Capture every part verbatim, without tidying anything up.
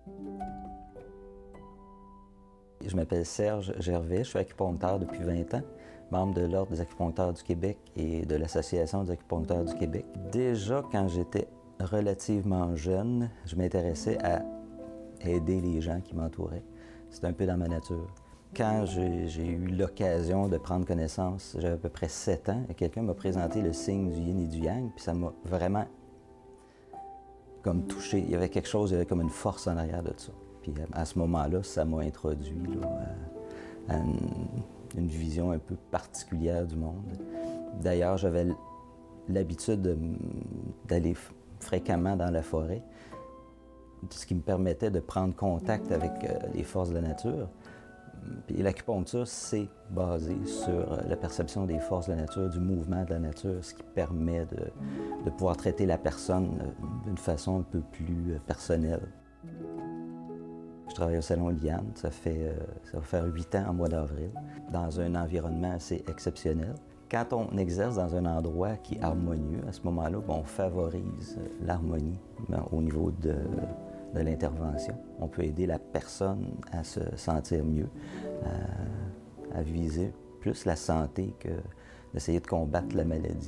Je m'appelle Serge Gervais, je suis acupuncteur depuis vingt ans, membre de l'Ordre des acupuncteurs du Québec et de l'Association des acupuncteurs du Québec. Déjà, quand j'étais relativement jeune, je m'intéressais à aider les gens qui m'entouraient. C'était un peu dans ma nature. Quand j'ai eu l'occasion de prendre connaissance, j'avais à peu près sept ans, et quelqu'un m'a présenté le signe du yin et du yang, puis ça m'a vraiment comme touché. Il y avait quelque chose, il y avait comme une force en arrière de ça. Puis à ce moment-là, ça m'a introduit là, à, à une, une vision un peu particulière du monde. D'ailleurs, j'avais l'habitude d'aller fréquemment dans la forêt, ce qui me permettait de prendre contact avec euh, les forces de la nature. Puis l'acupuncture, c'est basé sur la perception des forces de la nature, du mouvement de la nature, ce qui permet de, de pouvoir traiter la personne d'une façon un peu plus personnelle. Je travaille au Salon Liane, ça, fait, euh, ça va faire huit ans en mois d'avril, dans un environnement assez exceptionnel. Quand on exerce dans un endroit qui est harmonieux, à ce moment-là, bon, on favorise l'harmonie au niveau de, de l'intervention. On peut aider la personne à se sentir mieux, à, à viser plus la santé que d'essayer de combattre la maladie.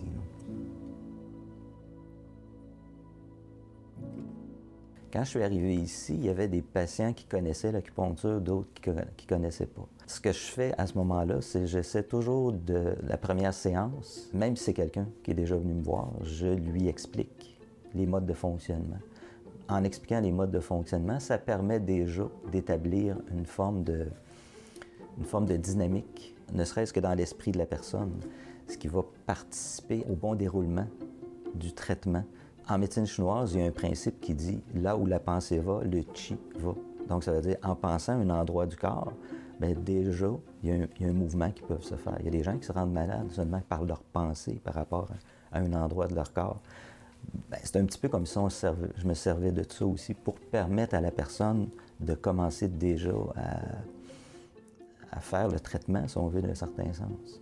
Quand je suis arrivé ici, il y avait des patients qui connaissaient l'acupuncture, d'autres qui ne connaissaient pas. Ce que je fais à ce moment-là, c'est que j'essaie toujours de la première séance, même si c'est quelqu'un qui est déjà venu me voir, je lui explique les modes de fonctionnement. En expliquant les modes de fonctionnement, ça permet déjà d'établir une forme de, une forme de dynamique, ne serait-ce que dans l'esprit de la personne, ce qui va participer au bon déroulement du traitement. En médecine chinoise, il y a un principe qui dit « là où la pensée va, le chi va ». Donc ça veut dire en pensant à un endroit du corps, bien déjà, il y, a un, il y a un mouvement qui peut se faire. Il y a des gens qui se rendent malades seulement par leur pensée par rapport à, à un endroit de leur corps. C'est un petit peu comme si on servait, je me servais de ça aussi pour permettre à la personne de commencer déjà à, à faire le traitement, si on veut, d'un certain sens.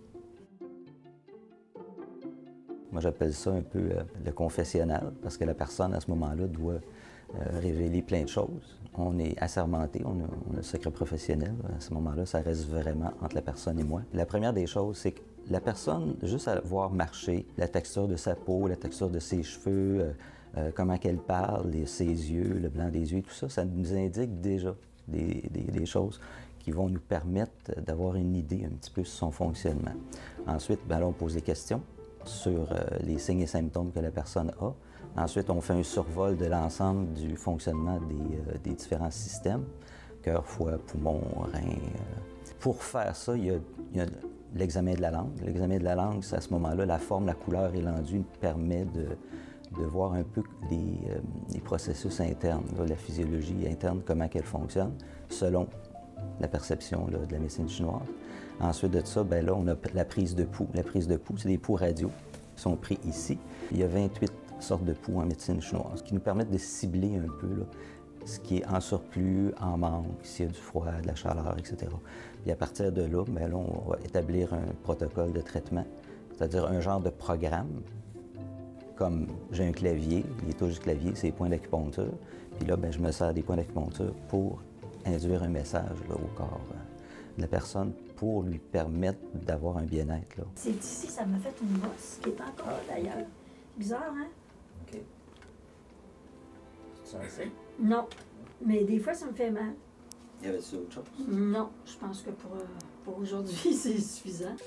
Moi, j'appelle ça un peu euh, le confessionnal, parce que la personne, à ce moment-là, doit euh, révéler plein de choses. On est assermenté, on a, on a le secret professionnel. À ce moment-là, ça reste vraiment entre la personne et moi. La première des choses, c'est que la personne, juste à voir marcher, la texture de sa peau, la texture de ses cheveux, euh, euh, comment qu'elle parle, les, ses yeux, le blanc des yeux, tout ça, ça nous indique déjà des, des, des choses qui vont nous permettre d'avoir une idée un petit peu sur son fonctionnement. Ensuite, ben là, on pose des questions sur euh, les signes et symptômes que la personne a. Ensuite, on fait un survol de l'ensemble du fonctionnement des, euh, des différents systèmes, cœur, foie, poumon, rein. Euh. Pour faire ça, il y a, il y a l'examen de la langue. L'examen de la langue, c'est à ce moment-là, la forme, la couleur et l'enduit permet de, de voir un peu les, euh, les processus internes, là, la physiologie interne, comment elle fonctionne, selon la perception là, de la médecine chinoise. Ensuite de ça, ben là, on a la prise de pouls. La prise de pouls, c'est des pouls radio qui sont pris ici. Il y a vingt-huit sortes de pouls en médecine chinoise qui nous permettent de cibler un peu là, ce qui est en surplus, en manque, s'il y a du froid, de la chaleur, et cetera. Puis à partir de là, ben là, on va établir un protocole de traitement, c'est-à-dire un genre de programme. Comme j'ai un clavier, les touches du clavier, c'est les points d'acupuncture. Puis là, ben, je me sers des points d'acupuncture pour induire un message là, au corps euh, de la personne pour lui permettre d'avoir un bien-être. C'est ici, ça m'a fait une bosse qui est encore d'ailleurs. Bizarre, hein? OK. Tu sens ça? Non. Mais des fois, ça me fait mal. Y avait-tu autre chose? Non. Je pense que pour, euh, pour aujourd'hui, c'est suffisant.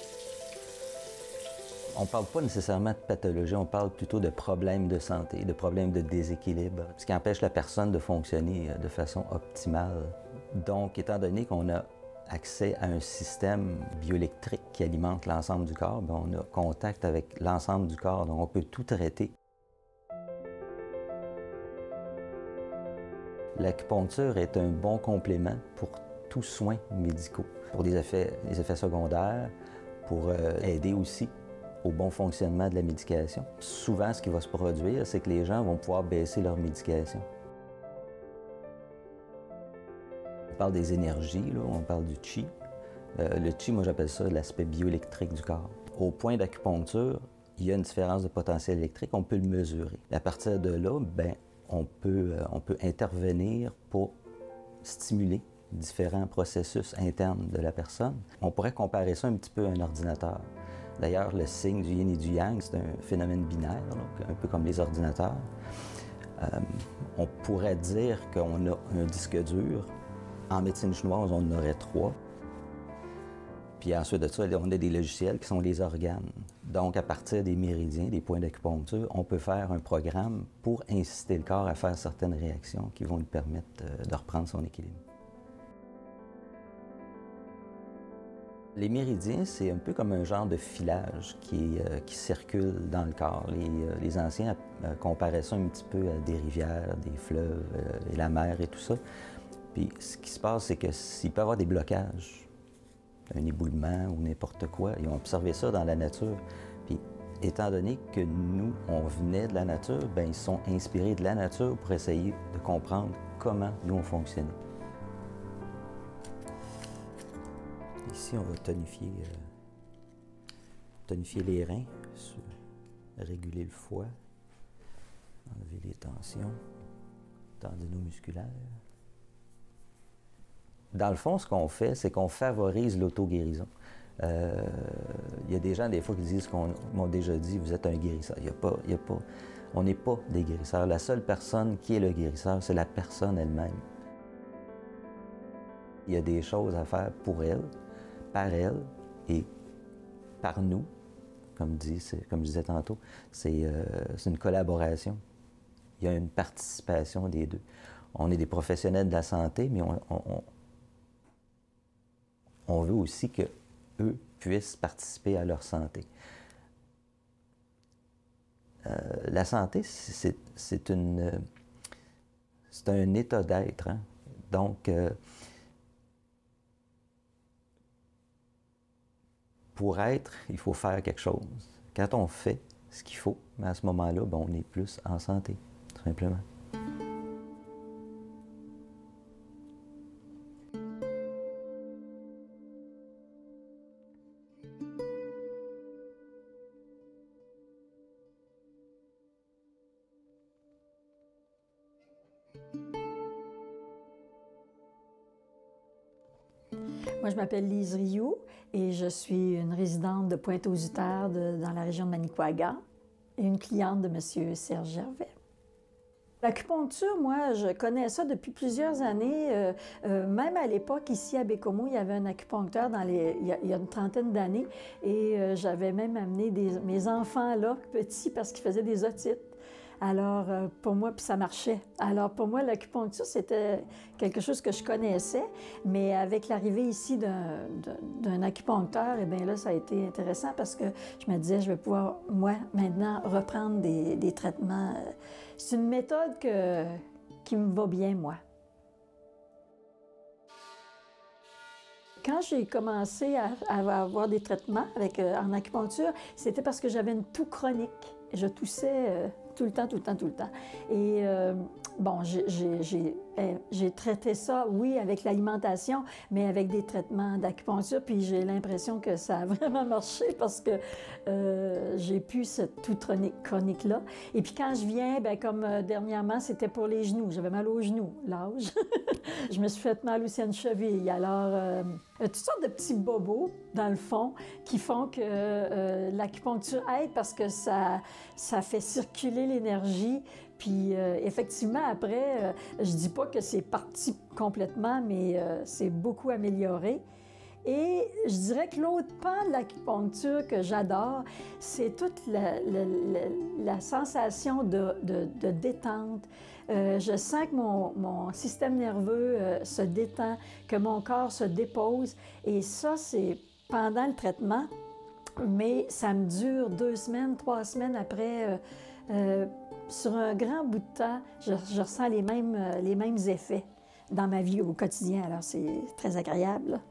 On ne parle pas nécessairement de pathologie, on parle plutôt de problèmes de santé, de problèmes de déséquilibre, ce qui empêche la personne de fonctionner de façon optimale. Donc, étant donné qu'on a accès à un système bioélectrique qui alimente l'ensemble du corps, bien, on a contact avec l'ensemble du corps, donc on peut tout traiter. L'acupuncture est un bon complément pour tous soins médicaux, pour des effets, les effets secondaires, pour euh, aider aussi au bon fonctionnement de la médication. Souvent, ce qui va se produire, c'est que les gens vont pouvoir baisser leur médication. On parle des énergies, là, on parle du chi. Euh, le chi, moi j'appelle ça l'aspect bioélectrique du corps. Au point d'acupuncture, il y a une différence de potentiel électrique, on peut le mesurer. À partir de là, ben, on peut, on peut intervenir pour stimuler différents processus internes de la personne. On pourrait comparer ça un petit peu à un ordinateur. D'ailleurs, le signe du yin et du yang, c'est un phénomène binaire, donc un peu comme les ordinateurs. Euh, on pourrait dire qu'on a un disque dur. En médecine chinoise, on en aurait trois. Puis ensuite de ça, on a des logiciels qui sont les organes. Donc, à partir des méridiens, des points d'acupuncture, on peut faire un programme pour inciter le corps à faire certaines réactions qui vont lui permettre de reprendre son équilibre. Les méridiens, c'est un peu comme un genre de filage qui, euh, qui circule dans le corps. Les, euh, les anciens euh, comparaient ça un petit peu à des rivières, des fleuves euh, et la mer et tout ça. Puis ce qui se passe, c'est que s'il peut y avoir des blocages, un éboulement ou n'importe quoi, ils ont observé ça dans la nature. Puis étant donné que nous, on venait de la nature, bien, ils sont inspirés de la nature pour essayer de comprendre comment nous, on fonctionnait. Ici, on va tonifier, euh, tonifier les reins, réguler le foie, enlever les tensions tendino-musculaires. Dans le fond, ce qu'on fait, c'est qu'on favorise l'auto-guérison. Euh, il y a des gens, des fois, qui disent qu'on m'ont déjà dit « vous êtes un guérisseur ». Il y a pas, il y a pas, on n'est pas des guérisseurs. La seule personne qui est le guérisseur, c'est la personne elle-même. Il y a des choses à faire pour elle, par elle et par nous. Comme, dit, comme je disais tantôt, c'est euh, une collaboration. Il y a une participation des deux. On est des professionnels de la santé, mais on, on, on veut aussi qu'eux puissent participer à leur santé. Euh, la santé, c'est une, c'est un état d'être. Hein? Donc, euh, pour être, il faut faire quelque chose. Quand on fait ce qu'il faut, à ce moment-là, ben, on est plus en santé, tout simplement. Moi, je m'appelle Lise Rioux et je suis une résidente de Pointe-aux-Uterres dans la région de Manicouagan et une cliente de M. Serge Gervais. L'acupuncture, moi, je connais ça depuis plusieurs années. Euh, euh, même à l'époque, ici à Bécomo, il y avait un acupuncteur dans les, il, y a, il y a une trentaine d'années et euh, j'avais même amené des, mes enfants là, petits, parce qu'ils faisaient des otites. Alors, euh, pour moi, puis ça marchait. Alors, pour moi, l'acupuncture, c'était quelque chose que je connaissais, mais avec l'arrivée ici d'un acupuncteur, eh bien là, ça a été intéressant parce que je me disais, je vais pouvoir, moi, maintenant, reprendre des, des traitements. C'est une méthode que, qui me va bien, moi. Quand j'ai commencé à, à avoir des traitements avec, euh, en acupuncture, c'était parce que j'avais une toux chronique. Je toussais euh, tout le temps, tout le temps, tout le temps. Et euh, bon, j'ai traité ça, oui, avec l'alimentation, mais avec des traitements d'acupuncture, puis j'ai l'impression que ça a vraiment marché parce que euh, j'ai plus cette toux chronique-là. Et puis quand je viens, bien, comme euh, dernièrement, c'était pour les genoux. J'avais mal aux genoux, l'âge. Je me suis fait mal aussi à une cheville. Alors, euh, toutes sortes de petits bobos, dans le fond, qui font que euh, l'acupuncture aide parce que ça, ça fait circuler l'énergie. Puis euh, effectivement, après, euh, je dis pas que c'est parti complètement, mais euh, c'est beaucoup amélioré. Et je dirais que l'autre pan de l'acupuncture que j'adore, c'est toute la, la, la, la sensation de, de, de détente. Euh, je sens que mon, mon système nerveux euh, se détend, que mon corps se dépose. Et ça, c'est pendant le traitement, mais ça me dure deux semaines, trois semaines après. Euh, euh, sur un grand bout de temps, je, je ressens les mêmes, euh, les mêmes effets dans ma vie au quotidien. Alors, c'est très agréable, là.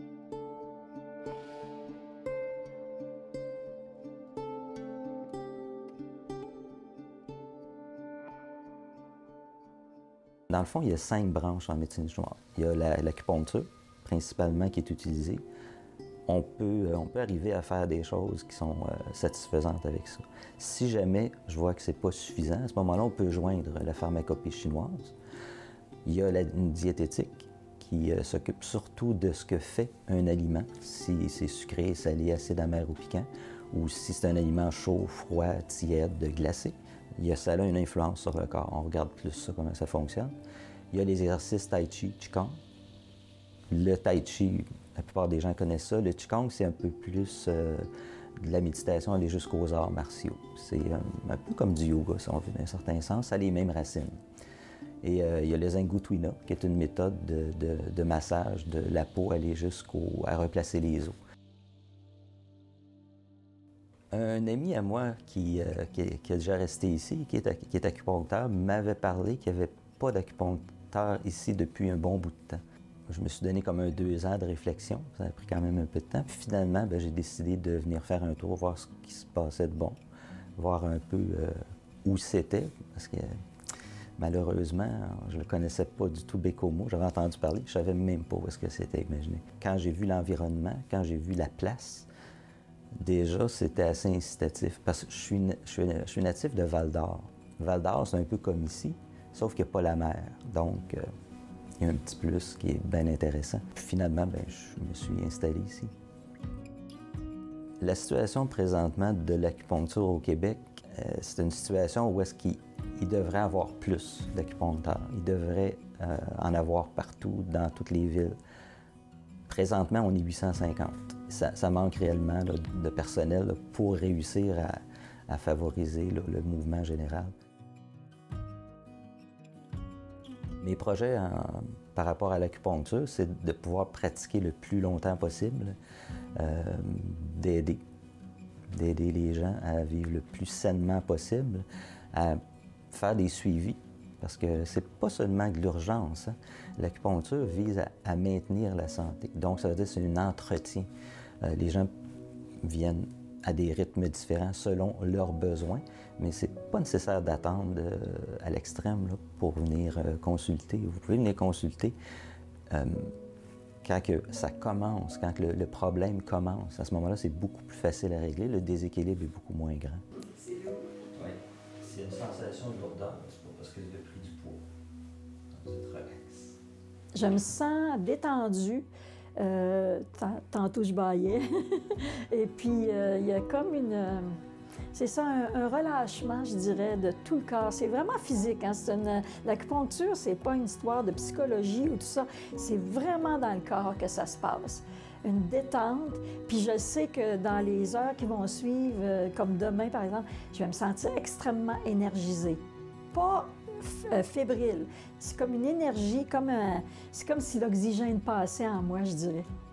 Dans le fond, il y a cinq branches en médecine chinoise. Il y a l'acupuncture, principalement, qui est utilisée. on peut, on peut arriver à faire des choses qui sont euh, satisfaisantes avec ça. Si jamais je vois que ce n'est pas suffisant, à ce moment-là, on peut joindre la pharmacopée chinoise. Il y a la, une diététique qui euh, s'occupe surtout de ce que fait un aliment, si c'est sucré, salé, acide, amer ou piquant, ou si c'est un aliment chaud, froid, tiède, glacé. Il y a ça là une influence sur le corps. On regarde plus ça, comment ça fonctionne. Il y a les exercices Tai Chi, Qigong. Le Tai Chi, la plupart des gens connaissent ça. Le Qigong, c'est un peu plus euh, de la méditation, aller jusqu'aux arts martiaux. C'est euh, un peu comme du yoga, si on veut, d'un certain sens. Ça a les mêmes racines. Et euh, il y a le Zen Gu Tuina, qui est une méthode de, de, de massage de la peau, aller jusqu'au à replacer les os. Un ami à moi qui, euh, qui, qui est déjà resté ici, qui est, qui est acupuncteur, m'avait parlé qu'il n'y avait pas d'acupuncteur ici depuis un bon bout de temps. Je me suis donné comme un deux ans de réflexion, ça a pris quand même un peu de temps. Puis finalement, ben, j'ai décidé de venir faire un tour, voir ce qui se passait de bon, voir un peu euh, où c'était, parce que malheureusement, je ne le connaissais pas du tout, Baie-Comeau. J'avais entendu parler, je ne savais même pas où est-ce que c'était, imaginez. Quand j'ai vu l'environnement, quand j'ai vu la place, déjà, c'était assez incitatif, parce que je suis, je suis, je suis natif de Val-d'Or. Val-d'Or, c'est un peu comme ici, sauf qu'il n'y a pas la mer. Donc, euh, il y a un petit plus qui est bien intéressant. Puis finalement, bien, je me suis installé ici. La situation présentement de l'acupuncture au Québec, euh, c'est une situation où est-ce qu'il il devrait avoir plus d'acupuncteurs. Il devrait euh, en avoir partout, dans toutes les villes. Présentement, on est huit cent cinquante. Ça, ça manque réellement là, de personnel là, pour réussir à, à favoriser là, le mouvement général. Mes projets en, par rapport à l'acupuncture, c'est de pouvoir pratiquer le plus longtemps possible, euh, d'aider, d'aider les gens à vivre le plus sainement possible, à faire des suivis, parce que c'est pas seulement de l'urgence. Hein. L'acupuncture vise à, à maintenir la santé. Donc, ça veut dire que c'est un entretien. Euh, les gens viennent à des rythmes différents selon leurs besoins, mais c'est pas nécessaire d'attendre euh, à l'extrême là, pour venir euh, consulter. Vous pouvez venir consulter euh, quand que ça commence, quand que le, le problème commence. À ce moment-là, c'est beaucoup plus facile à régler. Le déséquilibre est beaucoup moins grand. C'est lourd. Oui. C'est une sensation de lourdeur, c'est pas parce que vous avez pris du poids. Vous êtes relax. Je me sens détendue. Euh, tantôt, je bâillais. Et puis, euh, il y a comme une... Euh, c'est ça, un, un relâchement, je dirais, de tout le corps. C'est vraiment physique. Hein? L'acupuncture, c'est pas une histoire de psychologie ou tout ça. C'est vraiment dans le corps que ça se passe. Une détente. Puis je sais que dans les heures qui vont suivre, euh, comme demain, par exemple, je vais me sentir extrêmement énergisée. Pas fébrile. C'est comme une énergie, comme un... c'est comme si l'oxygène passait en moi, je dirais.